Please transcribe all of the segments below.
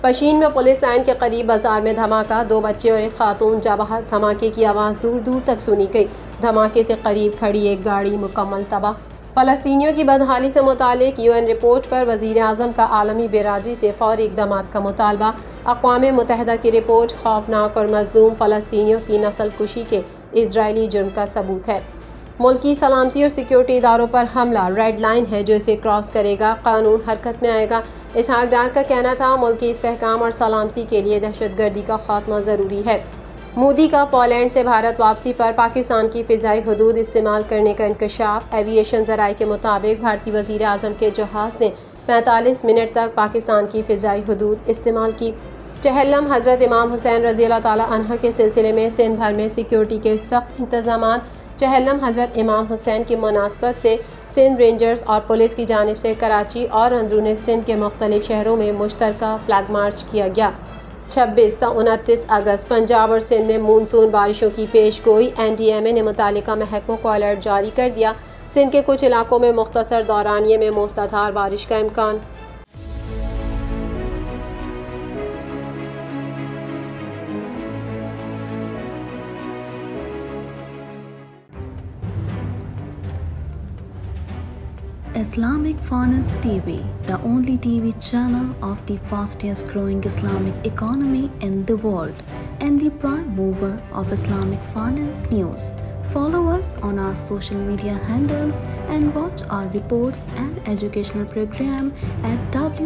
पशीन में police line के करीब बाजार में धमाका, 2 बच्चे और एक खातून जाबाहक। धमाके की आवाज़ दूर दूर तक सुनी गई। धमाके से करीब खड़ी एक गाड़ी मुकम्मल तबाह। फ़लस्तीनियों की बदहाली से मुतालिक UN रिपोर्ट पर वज़ीर आज़म का आलमी बिरादरी से फौरी इक़दामात का मुतालबा। अक़वाम मुत्तहिदा की रिपोर्ट खौफनाक और मज़लूम फ़लस्तीनियों की नस्ल कुशी के इजरायली जुर्म का सबूत है। मुल्की सलामती और सिक्योरिटी इदारों पर हमला रेड लाइन है जो इसे क्रॉस करेगा, कानून हरकत में आएगा। इसहाक डार का कहना था, मुल्की इस्तेहकाम और सलामती के लिए दहशतगर्दी का खात्मा ज़रूरी है। मोदी का पोलैंड से भारत वापसी पर पाकिस्तान की फ़िज़ाई हदूद इस्तेमाल करने का इंकशाफ। एविएशन ज़राए के मुताबिक भारतीय वज़ीर आज़म के जहाज़ ने 45 मिनट तक पाकिस्तान की फ़िज़ाई हदूद इस्तेमाल की। चहलम हज़रत इमाम हुसैन रज़ी अल्लाह ताला अन्हु के सिलसिले में सिंध भर में सिक्योरिटी के सख्त इंतज़ाम। चहलम हज़रत इमाम हुसैन की मुनासबत से सिंध रेंजर्स और पुलिस की जानिब से कराची और अंदरून सिंध के मुख्तलिफ शहरों में मुश्तरका फ्लैग मार्च किया गया। 26 ता 29 अगस्त पंजाब और सिंध में मानसून बारिशों की पेश गोई। NDMA ने मुतालिका महकमों को अलर्ट जारी कर दिया। सिंध के कुछ इलाकों में मुख्तसर दौरानिये में मूसलाधार बारिश का इम्कान। Islamic Finance TV, the only TV channel of the fastest growing Islamic economy in the world and the prime mover of Islamic finance news. Follow us on our social media handles and watch our reports and educational program at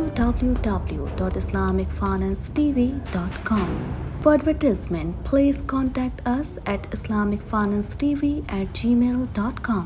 www.islamicfinancetv.com. For advertisement, please contact us at islamicfinancetv@gmail.com.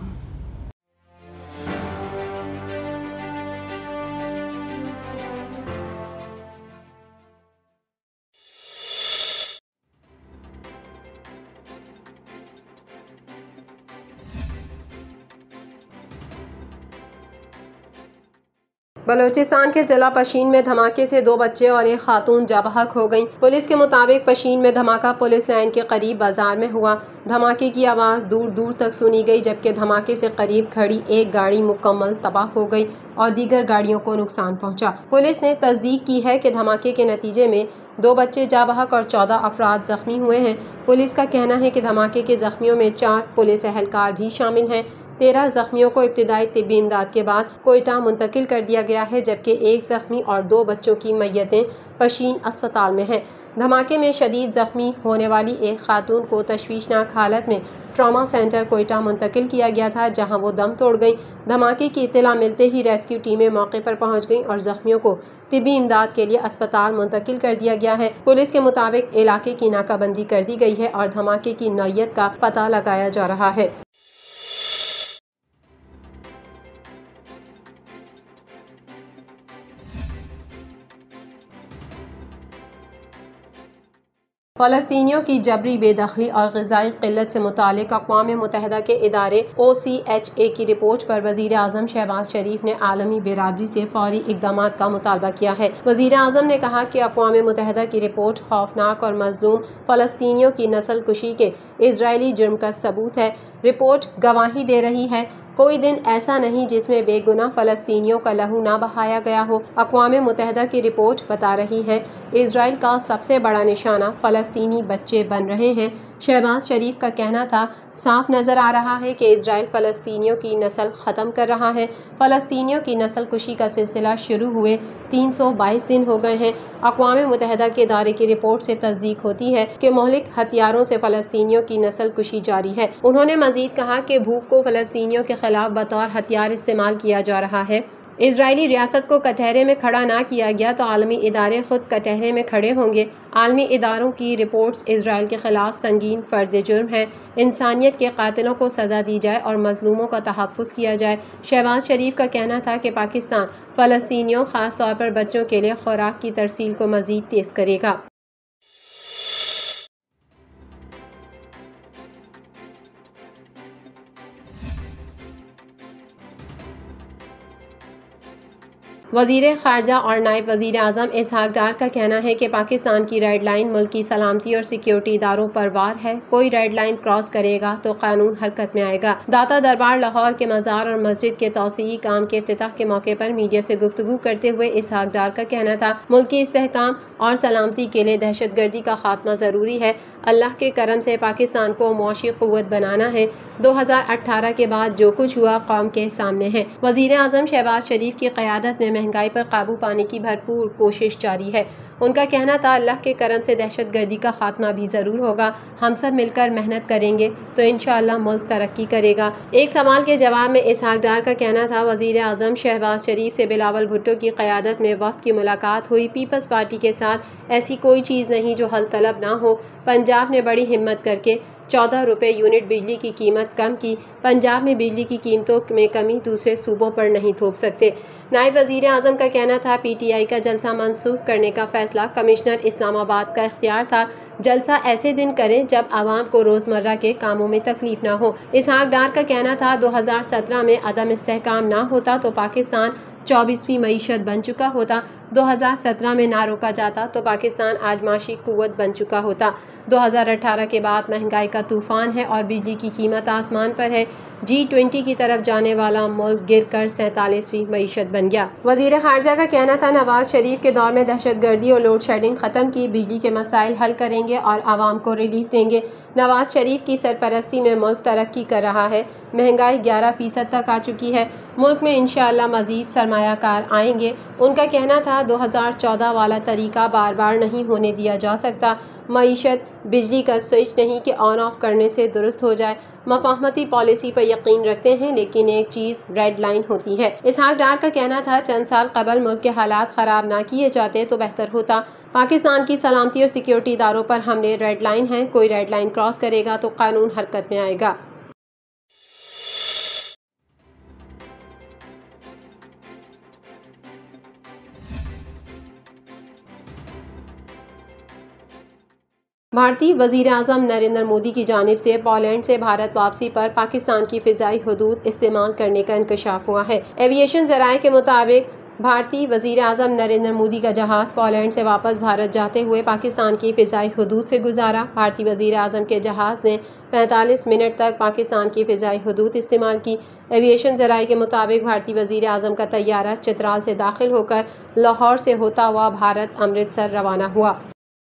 Balochistan के जिला पशीन में धमाके से 2 बच्चे और एक खातून जाबाहक हो गईं। पुलिस के मुताबिक पशीन में धमाका पुलिस लाइन के करीब बाजार में हुआ। धमाके की आवाज़ दूर दूर तक सुनी गई, जबकि धमाके से करीब खड़ी एक गाड़ी मुकम्मल तबाह हो गई और दीगर गाड़ियों को नुकसान पहुंचा। पुलिस ने तस्दीक की है कि धमाके के नतीजे में 2 बच्चे जाबाहक और 14 अफराद जख्मी हुए हैं। पुलिस का कहना है कि धमाके के जख्मियों में 4 पुलिस एहलकार भी शामिल हैं। 13 जख्मियों को इब्तिदाई तिब्बी इमदाद के बाद कोयटा मुंतकिल कर दिया गया है, जबकि 1 जख्मी और 2 बच्चों की मैयतें पशीन अस्पताल में हैं। धमाके में शदीद जख्मी होने वाली एक खातून को तशवीशनाक हालत में ट्रॉमा सेंटर कोयटा मुंतकिल किया गया था, जहां वो दम तोड़ गई। धमाके की इत्तला मिलते ही रेस्क्यू टीमें मौके पर पहुंच गईं और जख्मियों को तिब्बी इमदाद के लिए अस्पताल मुंतकिल कर दिया गया है। पुलिस के मुताबिक इलाके की नाकाबंदी कर दी गई है और धमाके की नौयत का पता लगाया जा रहा है। फ़लस्तीनियों की जबरी बेदखली और ग़िज़ाई क़िल्लत से मुतालिक अक़वाम मुत्तहिदा के इदारे OCHA की रिपोर्ट पर वज़ीर आज़म शहबाज शरीफ ने आलमी बिरादरी से फौरी इक़दामात का मुतालबा किया है। वज़ीर आज़म ने कहा कि अक़वाम मुत्तहिदा की रिपोर्ट खौफनाक और मज़लूम फ़लस्तीनियों की नस्ल कुशी के इजरायली जुर्म का सबूत है। रिपोर्ट गवाही दे रही है, कोई दिन ऐसा नहीं जिसमें बेगुनाह फ़लस्तीनियों का लहू ना बहाया गया हो। अक़वाम मुत्तहिदा की रिपोर्ट बता रही है, इजराइल का सबसे बड़ा निशाना फ़लस्तीनी बच्चे बन रहे हैं। शहबाज शरीफ का कहना था, साफ नज़र आ रहा है कि इजराइल फ़लस्तीनियों की नस्ल ख़त्म कर रहा है। फ़लस्तीनियों की नस्ल कुशी का सिलसिला शुरू हुए 322 दिन हो गए हैं। अक़वाम मुत्तहिदा के इदारे की रिपोर्ट से तस्दीक होती है कि मोहलिक हथियारों से फ़लस्तीनियों की नस्ल कुशी जारी है। उन्होंने मज़ीद कहा कि भूख को फ़लस्तीनियों के खिलाफ बतौर हथियार इस्तेमाल किया जा रहा है। इजरायली रियासत को कटहरे में खड़ा ना किया गया तो आलमी इदारे खुद कटहरे में खड़े होंगे। आलमी इदारों की रिपोर्ट्स इजराइल के खिलाफ संगीन फर्द जुर्म है। इंसानियत के कातिलों को सज़ा दी जाए और मजलूमों का तहफ़्फ़ुज़ किया जाए। शहबाज शरीफ का कहना था कि पाकिस्तान फ़लस्तीनियों ख़ास तौर पर बच्चों के लिए खुराक की तरसील को मज़ीद तेज़ करेगा। वज़ीर ख़ारजा और नायब वज़ीर आज़म इसहाक डार का कहना है कि पाकिस्तान की रेड लाइन मुल्क की सलामती और सिक्योरिटी इदारों पर वार है। कोई रेड लाइन क्रॉस करेगा तो कानून हरकत में आएगा। दाता दरबार लाहौर के मज़ार और मस्जिद के तौसीई काम के इफ्तिताह के मौके पर मीडिया से गुफ्तगू करते हुए इसहाक डार का कहना था, मुल्क की इस्तेहकाम और सलामती के लिए दहशतगर्दी का खात्मा ज़रूरी है। अल्लाह के करम से पाकिस्तान को मुआशी क़ुव्वत बनाना है। 2018 के बाद जो कुछ हुआ कौम के सामने है। वज़ीर आज़म शहबाज शरीफ की क़यादत में महंगाई पर काबू पाने की भरपूर कोशिश जारी है। उनका कहना था, अल्लाह के करम से दहशतगर्दी का खात्मा भी ज़रूर होगा। हम सब मिलकर मेहनत करेंगे तो इंशाअल्लाह मुल्क तरक्की करेगा। एक सवाल के जवाब में इसहाक डार का कहना था, वज़ीर आज़म शहबाज शरीफ से बिलावल भुट्टो की क़यादत में वक्त की मुलाकात हुई। पीपल्स पार्टी के साथ ऐसी कोई चीज़ नहीं जो हल तलब ना हो। पंजाब ने बड़ी हिम्मत करके 14 रुपये यूनिट बिजली की कीमत कम की। पंजाब में बिजली की कीमतों में कमी दूसरे सूबों पर नहीं थोप सकते। नायब वज़ीर आज़म का कहना था, PTI का जलसा मनसूख करने का फैसला कमिश्नर इस्लामाबाद का इख्तियार था। जलसा ऐसे दिन करें जब आवाम को रोज़मर्रा के कामों में तकलीफ ना हो। इसहाक डार का कहना था, 2017 में अदम इस्तेहकाम ना होता तो पाकिस्तान 24वीं मईशत बन चुका होता। 2017 में ना रोका जाता तो पाकिस्तान आज माशी कुव्वत बन चुका होता। 2018 के बाद महंगाई का तूफान है और बिजली की कीमत आसमान पर है। G20 की तरफ जाने वाला मुल्क गिरकर 47वीं मईशत बन गया। वज़ीर ख़ारजा का कहना था, नवाज शरीफ के दौर में दहशतगर्दी और लोड शेडिंग ख़त्म की, बिजली के मसाइल हल करेंगे और आवाम को रिलीफ देंगे। नवाज शरीफ की सरपरस्ती में मुल्क तरक्की कर रहा है। महंगाई 11% तक आ चुकी है। मुल्क में इंशाअल्लाह मज़ीद सरमायाकार आएंगे। उनका कहना था, 2014 वाला तरीका बार बार नहीं होने दिया जा सकता। मईशत बिजली का स्विच नहीं कि ऑन ऑफ करने से दुरुस्त हो जाए। मफाहमती पॉलिसी पर यकीन रखते हैं, लेकिन एक चीज़ रेड लाइन होती है। इसहाक डार का कहना था, चंद साल कबल मुल्क के हालात ख़राब ना किए जाते तो बेहतर होता। पाकिस्तान की सलामती और सिक्योरिटी इदारों पर हमले रेड लाइन है। कोई रेड लाइन क्रॉस करेगा तो कानून हरकत में आएगा। भारतीय वज़ीर आज़म नरेंद्र मोदी की जानिब से पोलैंड से भारत वापसी पर पाकिस्तान की फ़िज़ाई हदूद इस्तेमाल करने का इंकशाफ हुआ है। एविएशन ज़राए के मुताबिक भारतीय वज़ीर आज़म नरेंद्र मोदी का जहाज़ पोलैंड से वापस भारत जाते हुए पाकिस्तान की फ़िज़ाई हदूद से गुजारा। भारतीय वज़ीर आज़म के जहाज़ ने 45 मिनट तक पाकिस्तान की फ़िज़ाई हदूद इस्तेमाल की। एविएशन ज़राए के मुताबिक भारतीय वज़ीर आज़म का तैयारा चित्राल से दाखिल होकर लाहौर से होता हुआ भारत अमृतसर रवाना हुआ।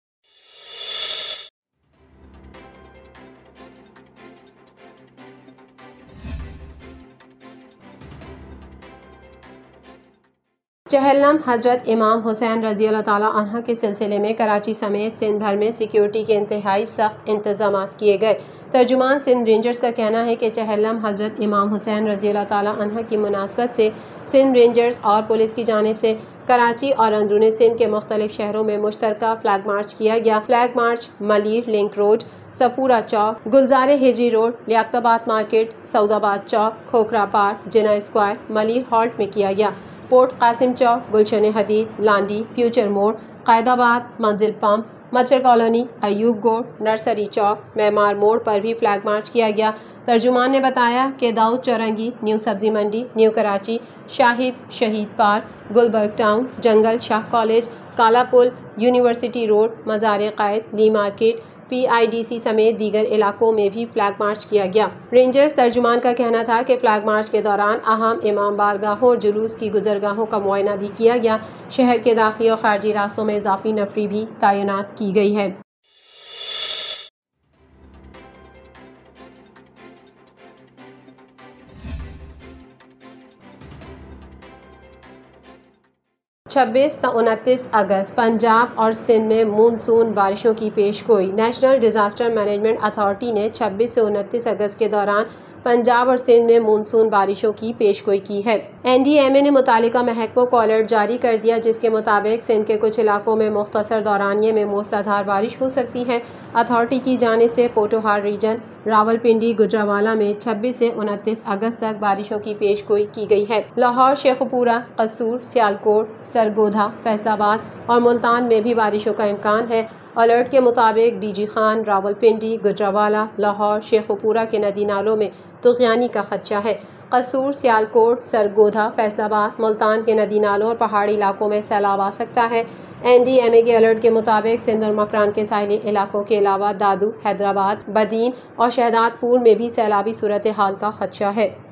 चहलम हज़रत इमाम हुसैन रज़ी अल्लाह ताला अन्हा के सिलसिले में कराची समेत सिंध भर में सिक्योरिटी के इंतहाई सख्त इंतजामात किए गए। तर्जुमान सिंध रेंजर्स का कहना है कि चहलम हज़रत इमाम हुसैन रज़ी अल्लाह ताला अन्हा की मुनासबत से सिंध रेंजर्स और पुलिस की जानिब से कराची और अंदरूनी सिंध के मुख्तलिफ शहरों में मुश्तरका फ्लैग मार्च किया गया। Flag march Malir link road, Safoora Chowk, Gulzar Hijri road, Liaquatabad market, Saudabad Chowk, Khokhra park, Jinnah square, Malir halt में किया गया। पोर्ट कासिम चौक, गुलशन हदीद, लांडी, फ्यूचर मोड़, कायदाबाद, मंजिल पंप, मच्छर कॉलोनी, अयूब गोड़, नर्सरी चौक, मेमार मोड़ पर भी फ्लैग मार्च किया गया। तर्जुमान ने बताया कि दाऊद चौरंगी, न्यू सब्जी मंडी, new Karachi, Shahid Shaheed park, Gulberg town, Jangal Shah college, Kala Pul, university road, मज़ार क़ायद, ली मार्केट, PIDC समेत दीगर इलाकों में भी फ्लैग मार्च किया गया। रेंजर्स तर्जुमान का कहना था कि फ्लैग मार्च के दौरान अहम इमाम बारगाहों और जुलूस की गुजरगाहों का मुआयना भी किया गया। शहर के दाखिली और खारजी रास्तों में इजाफी नफरी भी तैनात की गई है। छब्बीस से 29 अगस्त पंजाब और सिंध में मानसून बारिशों की पेशगोई। नेशनल डिज़ास्टर मैनेजमेंट अथॉरिटी ने 26 से 29 अगस्त के दौरान पंजाब और सिंध में मानसून बारिशों की पेशगोई की है। NDMA ने मुतालिका महकमों को अलर्ट जारी कर दिया, जिसके मुताबिक सिंध के कुछ इलाकों में मुख्तसर दौरानिये में मूसलाधार बारिश हो सकती है। अथॉरिटी की जानिब से पोटोहार रीजन, रावलपिंडी, गुजरावाला में 26 से 29 अगस्त तक बारिशों की पेशगोई की गई है। लाहौर, शेखुपुरा, कसूर, सियालकोट, सरगोधा, फैसलाबाद और मुल्तान में भी बारिशों का इम्कान है। अलर्ट के मुताबिक DG खान, रावलपिंडी, गुजरावाला, लाहौर, शेखुपुरा के नदी नालों में तुग़यानी का खदशा है। कसूर, सियालकोट, सरगोधा, फैसलाबाद, मुल्तान के नदी नालों और पहाड़ी इलाकों में सैलाब आ सकता है। NDMA के अलर्ट के मुताबिक सिंध और मकरान के साहिली इलाकों के अलावा दादू, हैदराबाद, बदीन और शहदादपुर में भी सैलाबी सूरत हाल का खदशा है।